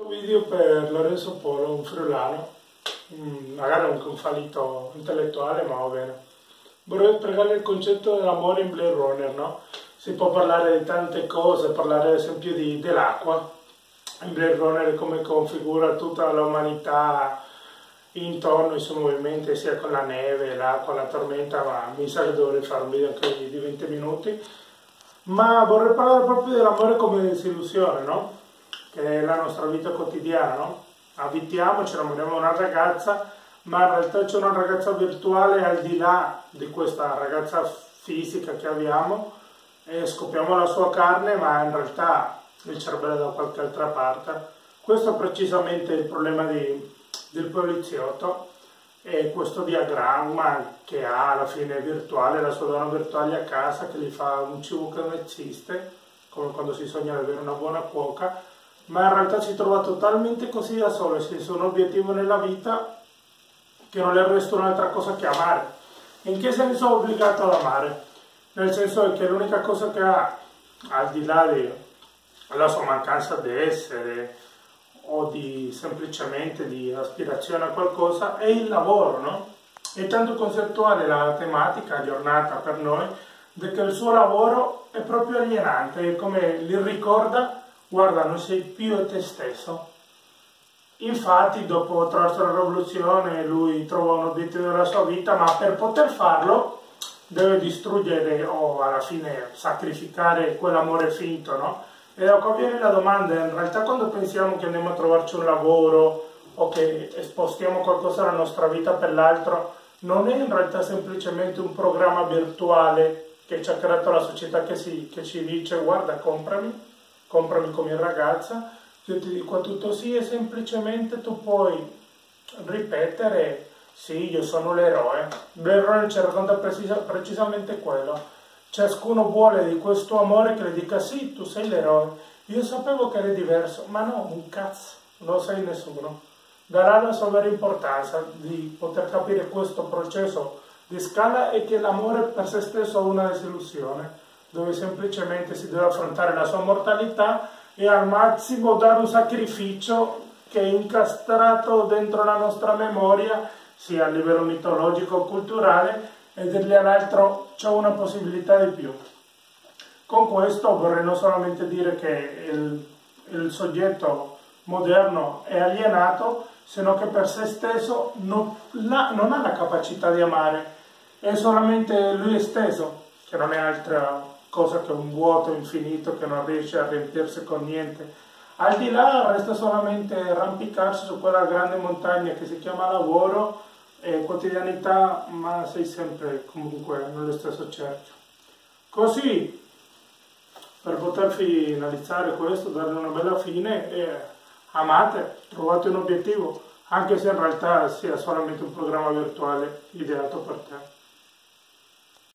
video per Lorenzo Polo, un friulano, magari anche un fallito intellettuale, ma va bene. Vorrei spiegare il concetto dell'amore in Blade Runner, no? Si può parlare di tante cose, parlare ad esempio dell'acqua, in Blade Runner, come configura tutta l'umanità intorno ai suoi movimenti, sia con la neve, l'acqua, la tormenta, ma mi sa che dovrei fare un video anche di 20 minuti. Ma vorrei parlare proprio dell'amore come disillusione, no? Che è la nostra vita quotidiana, no? Abitiamo, ci innamoriamo di una ragazza, ma in realtà c'è una ragazza virtuale al di là di questa ragazza fisica che abbiamo, e scopriamo la sua carne, ma in realtà il cervello è da qualche altra parte. Questo è precisamente il problema del poliziotto, e questo diagramma che ha alla fine virtuale, la sua donna virtuale a casa che gli fa un cibo che non esiste, come quando si sogna di avere una buona cuoca, ma in realtà si trova totalmente così da solo, senza un obiettivo nella vita, che non le resta un'altra cosa che amare. In che senso è obbligato ad amare? Nel senso che l'unica cosa che ha, al di là della sua mancanza di essere o semplicemente di aspirazione a qualcosa, è il lavoro, no? È tanto concettuale la tematica aggiornata per noi, che il suo lavoro è proprio alienante, è come gli ricorda: guarda, non sei più te stesso. Infatti, dopo attraverso la rivoluzione, lui trova un obiettivo della sua vita, ma per poter farlo deve distruggere o alla fine sacrificare quell'amore finto, no? E da qua viene la domanda: in realtà quando pensiamo che andiamo a trovarci un lavoro o che spostiamo qualcosa dalla nostra vita per l'altro, non è in realtà semplicemente un programma virtuale che ci ha creato la società che ci dice: guarda, comprami come ragazza, io ti dico tutto sì, e semplicemente tu puoi ripetere: sì, io sono l'eroe. Blade Runner ci racconta precisamente quello. Ciascuno vuole di questo amore che le dica: sì, tu sei l'eroe, io sapevo che eri diverso, ma no, un cazzo, non lo sei nessuno. Darà la sua vera importanza di poter capire questo processo di scala, e che l'amore per se stesso è una disillusione, dove semplicemente si deve affrontare la sua mortalità e al massimo dare un sacrificio che è incastrato dentro la nostra memoria, sia a livello mitologico o culturale, e dirgli all'altro: c'è una possibilità di più. Con questo vorrei non solamente dire che il soggetto moderno è alienato, sino che per se stesso non ha la capacità di amare, è solamente lui stesso, che non è altra cosa che un vuoto infinito che non riesce a riempirsi con niente. Al di là resta solamente arrampicarsi su quella grande montagna che si chiama lavoro e quotidianità, ma sei sempre comunque nello stesso cerchio. Così, per poter finalizzare questo, dargli una bella fine, amate, trovate un obiettivo, anche se in realtà sia solamente un programma virtuale ideato per te.